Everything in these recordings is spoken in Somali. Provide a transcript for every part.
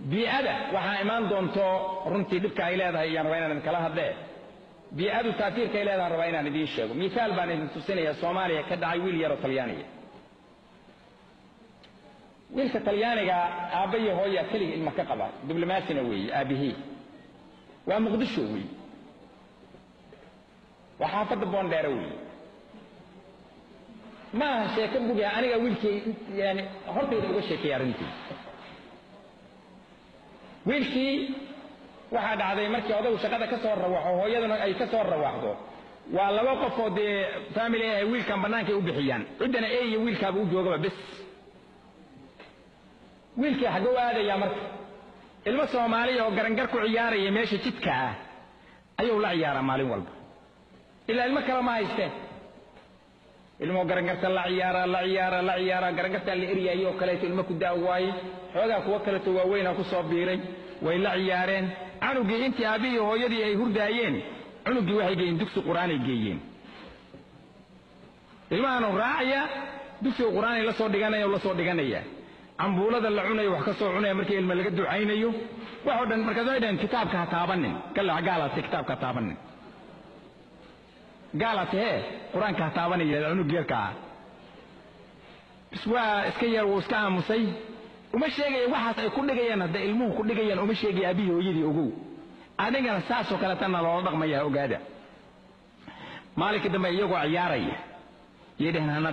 بيئة waxaa imaan doonto runtii dhibka ay leedahay ayaan rabaa inaan kala hadle biyadu taatiirka ay leedahay rabaa inaan idin sheego misaal baan idin tusinayaa Soomaaliya ka dhacay wiil yar oo Talyaaniga wiilka Talyaaniga aabayo hooyo kaliya ilma ka qaba diblomaasina weey aabihi waa Muqdisho weey waxa fadda Boondheer weey ma sheeko buga aniga wiilkii yani hortayda uga sheekay arintii wiilkii waxa dhacday markii odagu shaqada ka soo rawaxo hooyadana ay ka soo rawaxdo waa laba qof oo family ay wiilkan banaanka u bixiyaan cidana ay wiilkaaga u joogaba bas wiilkii xaga waadaya marka ilmo Soomaaliya oo garangar ku ciyaaraya meesha jidka ah ayuu la ciyaaraa maalin walba ilaa ilmo kale ma haysteen ilmo garangarta la ciyaara garangarta la eriyayo kale ilmo ku daaway xoogaa kuwa kale to waaweyn ku soo biiray way la ciyaareen anugii intii aabihi hooyadii ay hurdaayeen anugii waxay geeyeen dugsi quraan ay geeyeen ilmahan raacaya dugsi quraan ay la soo dhiganaya ambuulada la cunayo wax ka soo cunaya markii ilmo laga ducaynayo waxa dhan marka ay kitaabka ha taabanin kala gaalada kitaabka taabanin gaalada quraanka ha taabanaya anugii yarka iswa iska yar oo iska aamusay uma sheegay waxaas ay ku dhigayaan hada ilmuhu ku dhigayaan uma sheegay aabihi hooyadii ogow anigana saasoo kale tan loo dhaqmaya ogaada maalinka dambe iyagoo ciyaaraya yeedhan hana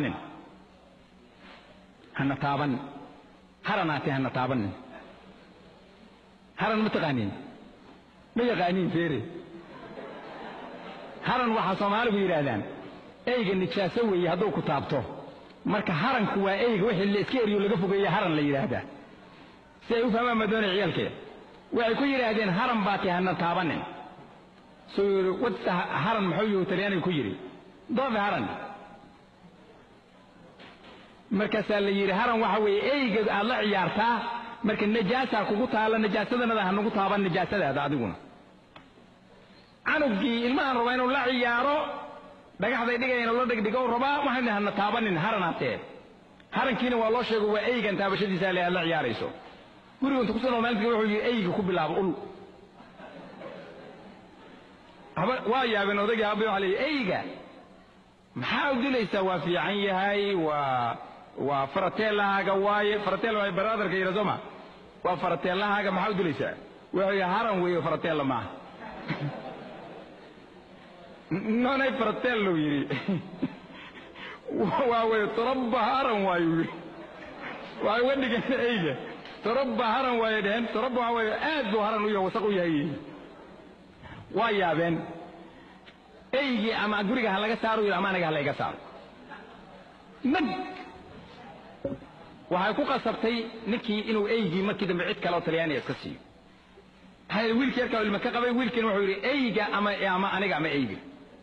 taaban haranaati hana taaban haran mutaqaanin ma yaqaanin feere haran waxa Soomaaligu yiraahdaan eyga nijaaso weeye haduu ku taabto marka haranku waa eyga wixii la iska eriyo laga fogeeyo haran la yiraahdaa si ay u fahmaan madoona ciyalkee waxay ku yiraahdeen haran baati hana taabanin soo wadta haran maxuu Talyaaniga ku yiri doob haran marka la yiri haran waxa weeye eyga aad la ciyaartaa marka najaasa kugu taala najaasadana ha nagu taaban najaasadaada adiguna anugii ilmahan raba inuu la ciyaaro dhagaxday dhigayna la dhigdhigo rabaa waxaan hana taabanin haranaatee harankiina waa loo sheego waa eygan taabashadiisa la ciyaarayso guriga inta ku soo maalkii wuxuu yiri eyga ku bilaabo ul waa yaabeen odayga aabay waxa leeyahay eyga maxaa u dilaysa waa fiican yahay waa faratelaaga waaye faratel way brotherka yiraahdo waa faratelaaga maxaa u dilaysa waa haran weeyo faratel ma non è fratello yiri waa tarabba haran waayo waa wadiga eyga tarabba haran waayo deen tarabba waayo aad buu haran u yahay wasaq u yahay waa yaabeen eygi ama guriga ha laga saaro ama anaga ha laga saaro nag waxay ku qasabtay ninkii inuu eygi markii dambe cid kale oo Talyaaniga iska siiyo hay wiilkii yarka ilma ka qabay wiilkiina wuxuu yiri eyga ama aniga ama eyga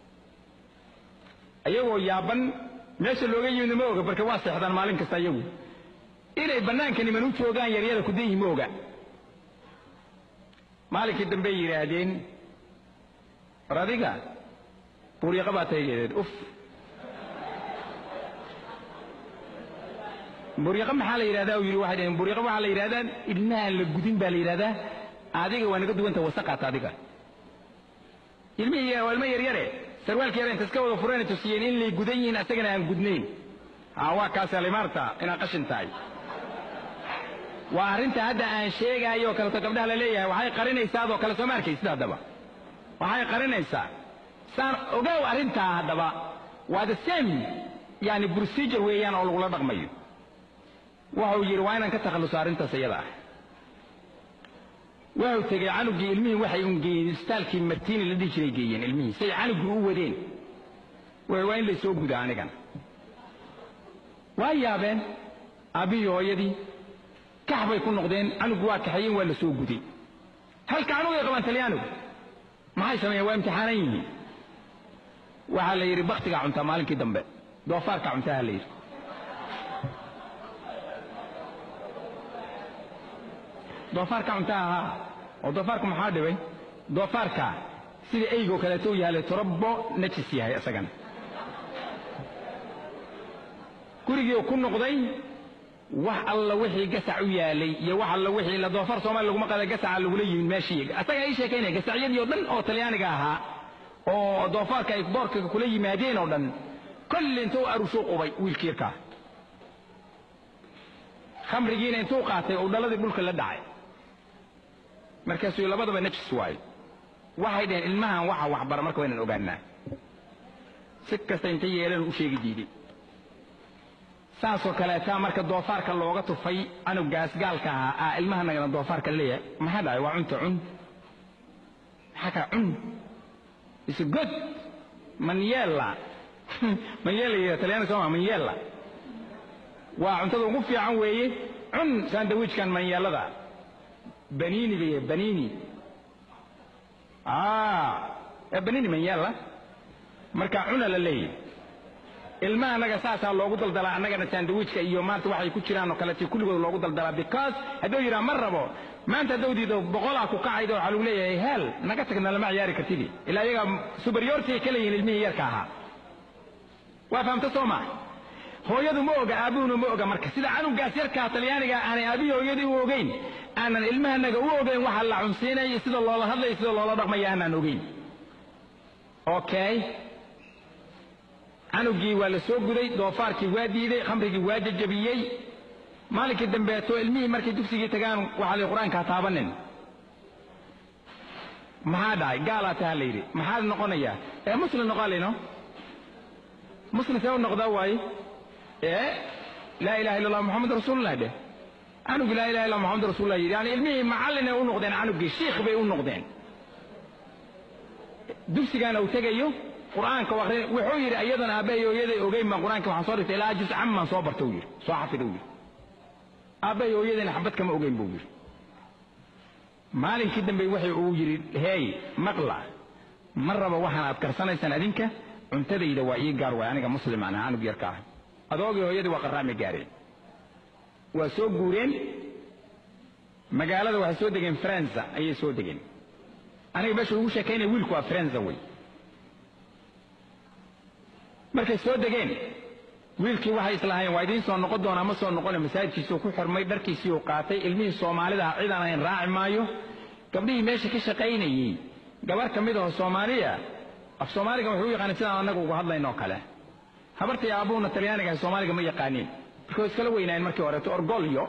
ayagoo yaaban meesha looga yimid ma oga barka waa seexdaan maalin kasta ayagu inay banaanka niman u joogaan yaryada ku deeyay ma oga maalinkii dambe yiraahdeen radiga buriiqa baa taayeen uf buriiqa maxaa la yiraahdaa uu yiri waxaan buriiqa waxa la yiraahdaa ilmaha la gudin baa la yiraahdaa adiga waa naga duwanta wasaqata adiga ilmihi waa ilma yaryare sarwaalka yar inta iska wada fureen tusiyeen in la gudan yihiin asagana aan gudnayn waa kaas alimarta ina qashin tahay waa arinta hadda aan sheegayo kala gabdhaha la leeyahay waxay qarinaysaa oo kala soo markaysid hadaba waxay qarinaysaa saan ogow arinta hadaba waa the same yani procedure weeyaan oo lagu dhaqmayo waxa uu yiri waa inaan ka takhaluso arintaas iyada wuxuu tagay canugii ilmihii waxay u geeyeen istaalkii Martiini la dhijray geeyeen ilmihii say canugii u wadeen waa in la soo gudaa anigan waa yaabeen abiyo hooyadii kaxbay ku noqdeen canugu waa kaxayeen waa la soo guday halka canugu ay qabaan Talyaanigu maxay sameeyeen waa imtixaanan yihiin waxa la yiri baqtiga cunta maalinkii dambe doofaarka cuntaha la yiri doofaarka cuntaha oo doofaarku maxaa dhibay doofaarka sida eygo kale tuu yahay tarabbo najis yahay asagana gurigii ku noqday wax alla wixii gasac u yaalay iyo wax alla wixii la doofar Soomaali lagu maqalay gasac lagu leeyahay meeshii asaga ay sheekeynay gasacyadii oo dhan oo Talyaaniga ahaa oo doofarka ay boorka kula yimaadeen oo dhan كل انتو أرشوق وبي ويلكيركا خمرجين انتو قاتي ودلدي بولك لا داعي مركزو لبدو بنفس واي واحد المها waxa bar marka waynan ogaanaa sikasta intay yeelan u sheegi diiday saasoo kale taa marka doofarka looga tufay anu gaas gaalka ah ilmaha naga doofarka leeyahay maxaa dhaay waa cunto haka is good man yalla man yalla talyaani soo man yalla waa cuntada ugu fiican weeye sandwichkan man yallada banini بنيني من يلا مركا عنا للي الماء نجا ساسا لوجو دلدلا نجا ساندويتش كيو ما توحي كوتشيران وكلتي كل لوجو دلدلا بيكاز هدو يرا مرة بو ما أنت دودي دو بقولك وقاعد على وليه هل نجا تكنا لما ياري كتير إلا يجا سوبريورتي كلي المية يركاها وفهمت سوما هو يدو موجا أبوه موجا مركز سيدا عنو قاسير كاتلياني أنا أبي هو يدي ووجين أنا الماء نجا ووجين وحلا عنسينا يسيد الله هذا يسيد الله رقم يانا نوجين أوكي أنا جي ولا سوق جري دوفار كي وادي ذي خمر كي وادي جبيي مالك الدم بيتو علمي مركز تفسي تجان وحال القرآن كتابنن ما هذا قال تهليري ما هذا نقولنا مسلم نقال إنه مسلم سوى النقطة واي لا إله إلا الله محمد رسول الله ده أنا لا إله إلا الله محمد رسول الله يعني علمي معلنا يقول نقدين أنا جي شيخ بيقول نقدين دبسي كان أو تجيو قرآن كوارث وحير أيضا أبي ويدي وجاي من قرآن كوحصارت إلى جزء عما صابر توير صاحب توير أبي ويدي نحبت كم وجاي بوير مالين كده بيوحي وير هاي مقلع مرة بوحنا أذكر سنة سنة عنتدي دواعي جاروا أنا كمسلم أنا بيركاه أدوغي ويدي وقرامي جاري وسوق جورين مقالة وحسود دقين فرنسا أي سود دقين أنا باش وش كان ويلكوا فرنسا وي markay soo degeen wiilkii waxay islahaayeen waa idin soo noqon doona ma soo noqon masaajidkiisa ku xirmay dharkiisii uu qaatay ilmihii Soomaalida ciidan ay raaci maayo gabdhihii meesha ka shaqaynayay gabar kamid ah Soomaaliya af Soomaaliga wuxuu yaqaan sida anagu uga hadlayno kale habartii aabuna Talyaaniga Soomaaliga ma yaqaanin markay iskala weynayeen markii hore orgolyo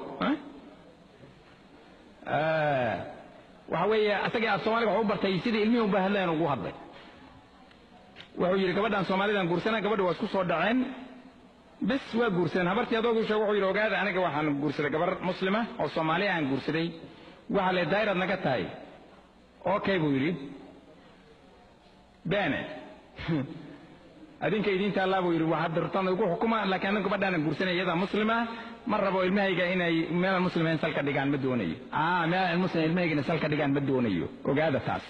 waxa weeye asaga af Soomaaliga wuxuu bartay sidii ilmihii u baahan ugu hadlay wuxuu yiri gabadhan Soomaalidan guursanaa gabadhu waa isku soo dhaceen bas waa guursan habartii adoogu sheegay wuxuu yiri ogaada aniga waxaan guursaday gabar muslima oo Soomaali aan guursaday waxa la daayirad naga tahay okay buu yiri baana adinka idinta Allah buu yiri waxa dirtan ugu xukuma laakiin aniga gabadhan guursanay iyada muslima mar rabo ilmahayga inay meel muslimiin salka dhigaan ma doonayo meel muslimiin ilmahayga salka dhigaan ma doonayo ogaada taas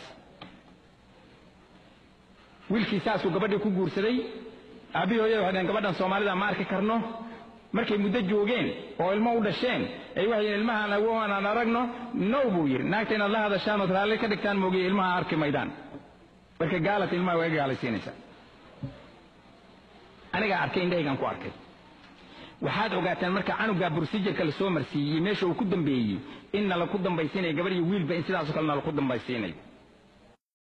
wiilkii saasuu gabadhii ku guursaday abi hooyada waxaan gabadhan Soomaalida ma arki karno markay muddo joogeen oo ilmo u dhasheen ay waxay ilmaha lagu aan aragno no buu yiri naagteena la hadashaan oo raali ka dhigtaan moogay ilmaha arki maydaan marka gaalad ilmaha way gaalaysiinaysa aniga arkay indhaygan ku arkay waxaad ogaataan marka canuga procedure la soo marsiiyay meesha uu ku dambeeyay in la ku dambaysiinay gabadhii wiilba in sidaas oo kale la ku dambaysiinay